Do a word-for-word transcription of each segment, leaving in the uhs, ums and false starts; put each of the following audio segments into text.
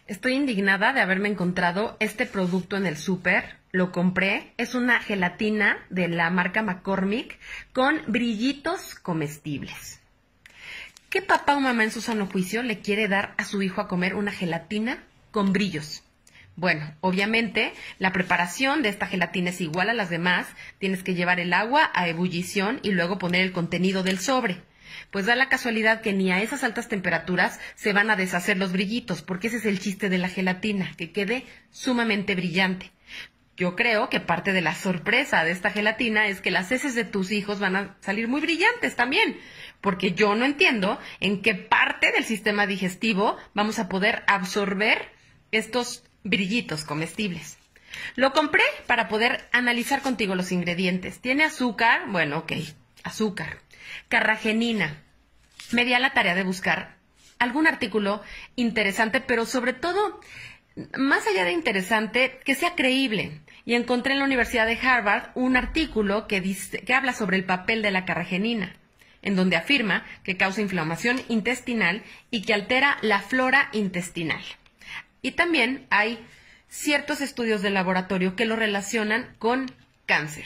Estoy indignada de haberme encontrado este producto en el súper. Lo compré. Es una gelatina de la marca McCormick con brillitos comestibles. ¿Qué papá o mamá en su sano juicio le quiere dar a su hijo a comer una gelatina con brillos? Bueno, obviamente la preparación de esta gelatina es igual a las demás. Tienes que llevar el agua a ebullición y luego poner el contenido del sobre. Pues da la casualidad que ni a esas altas temperaturas se van a deshacer los brillitos, porque ese es el chiste de la gelatina, que quede sumamente brillante. Yo creo que parte de la sorpresa de esta gelatina es que las heces de tus hijos van a salir muy brillantes también, porque yo no entiendo en qué parte del sistema digestivo vamos a poder absorber estos brillitos comestibles. Lo compré para poder analizar contigo los ingredientes. Tiene azúcar, bueno, ok, azúcar. Carragenina. Me di a la tarea de buscar algún artículo interesante, pero sobre todo, más allá de interesante, que sea creíble. Y encontré en la Universidad de Harvard un artículo que, dice, que habla sobre el papel de la carragenina, en donde afirma que causa inflamación intestinal y que altera la flora intestinal. Y también hay ciertos estudios de laboratorio que lo relacionan con cáncer.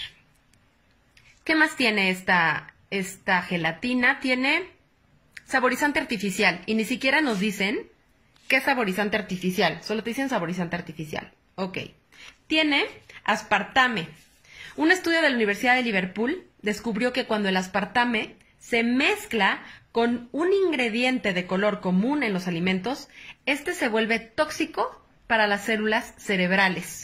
¿Qué más tiene esta Esta gelatina? Tiene saborizante artificial y ni siquiera nos dicen qué es saborizante artificial, solo te dicen saborizante artificial. Ok. Tiene aspartame. Un estudio de la Universidad de Liverpool descubrió que cuando el aspartame se mezcla con un ingrediente de color común en los alimentos, este se vuelve tóxico para las células cerebrales.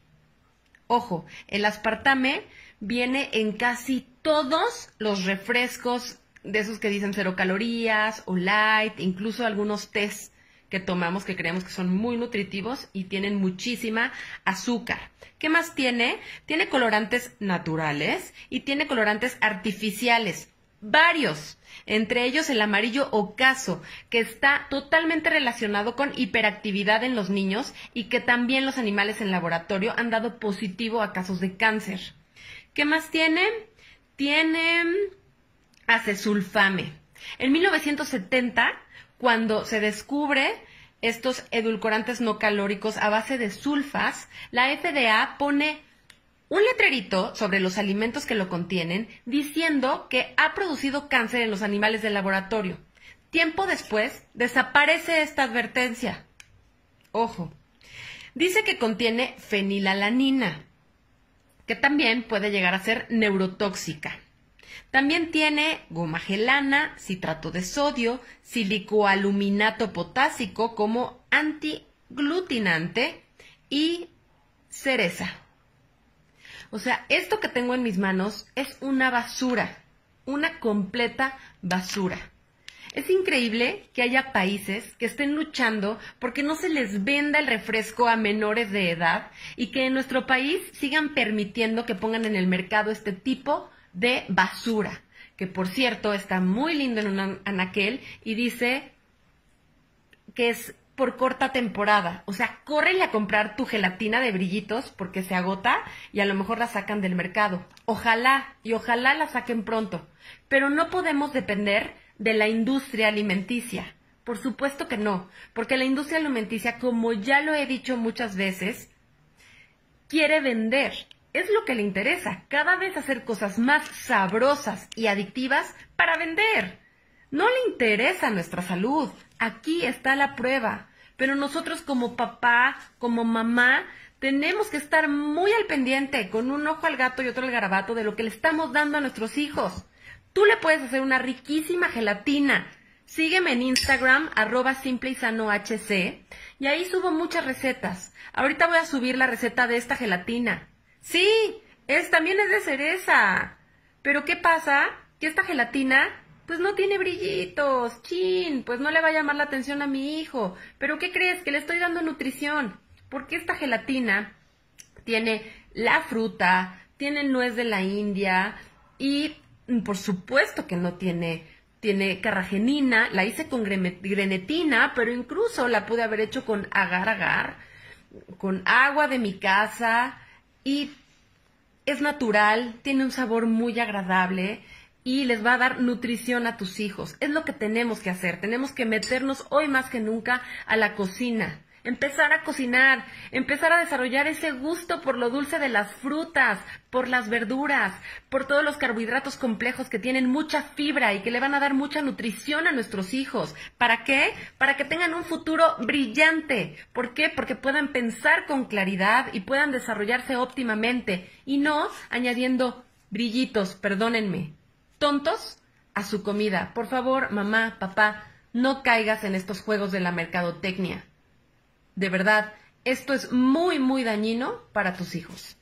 Ojo, el aspartame viene en casi todos los refrescos de esos que dicen cero calorías o light, incluso algunos tés que tomamos que creemos que son muy nutritivos y tienen muchísima azúcar. ¿Qué más tiene? Tiene colorantes naturales y tiene colorantes artificiales, varios, entre ellos el amarillo ocaso, que está totalmente relacionado con hiperactividad en los niños y que también los animales en laboratorio han dado positivo a casos de cáncer. ¿Qué más tiene? Tiene acesulfame. En mil novecientos setenta, cuando se descubre estos edulcorantes no calóricos a base de sulfas, la F D A pone un letrerito sobre los alimentos que lo contienen diciendo que ha producido cáncer en los animales del laboratorio. Tiempo después, desaparece esta advertencia. Ojo, dice que contiene fenilalanina, que también puede llegar a ser neurotóxica. También tiene gomagelana, citrato de sodio, silicoaluminato potásico como antiglutinante y cereza. O sea, esto que tengo en mis manos es una basura, una completa basura. Es increíble que haya países que estén luchando porque no se les venda el refresco a menores de edad y que en nuestro país sigan permitiendo que pongan en el mercado este tipo de basura, que por cierto está muy lindo en un anaquel y dice que es por corta temporada. O sea, córrele a comprar tu gelatina de brillitos porque se agota y a lo mejor la sacan del mercado. Ojalá y ojalá la saquen pronto, pero no podemos depender de la industria alimenticia. Por supuesto que no, porque la industria alimenticia, como ya lo he dicho muchas veces, quiere vender. Es lo que le interesa, cada vez hacer cosas más sabrosas y adictivas para vender. No le interesa nuestra salud, aquí está la prueba. Pero nosotros como papá, como mamá, tenemos que estar muy al pendiente, con un ojo al gato y otro al garabato, de lo que le estamos dando a nuestros hijos. Tú le puedes hacer una riquísima gelatina. Sígueme en Instagram, arroba simple y sano hc, y ahí subo muchas recetas. Ahorita voy a subir la receta de esta gelatina. Sí, es, también es de cereza. Pero ¿qué pasa? Que esta gelatina, pues no tiene brillitos. Chin, pues no le va a llamar la atención a mi hijo. Pero ¿qué crees? Que le estoy dando nutrición. Porque esta gelatina tiene la fruta, tiene nuez de la India y por supuesto que no tiene, tiene carragenina. La hice con grenetina, pero incluso la pude haber hecho con agar-agar, con agua de mi casa. Y es natural, tiene un sabor muy agradable y les va a dar nutrición a tus hijos. Es lo que tenemos que hacer, tenemos que meternos hoy más que nunca a la cocina. empezar a cocinar, empezar a desarrollar ese gusto por lo dulce de las frutas, por las verduras, por todos los carbohidratos complejos que tienen mucha fibra y que le van a dar mucha nutrición a nuestros hijos. ¿Para qué? Para que tengan un futuro brillante. ¿Por qué? Porque puedan pensar con claridad y puedan desarrollarse óptimamente y no añadiendo brillitos, perdónenme, tontos a su comida. Por favor, mamá, papá, no caigas en estos juegos de la mercadotecnia. De verdad, esto es muy, muy dañino para tus hijos.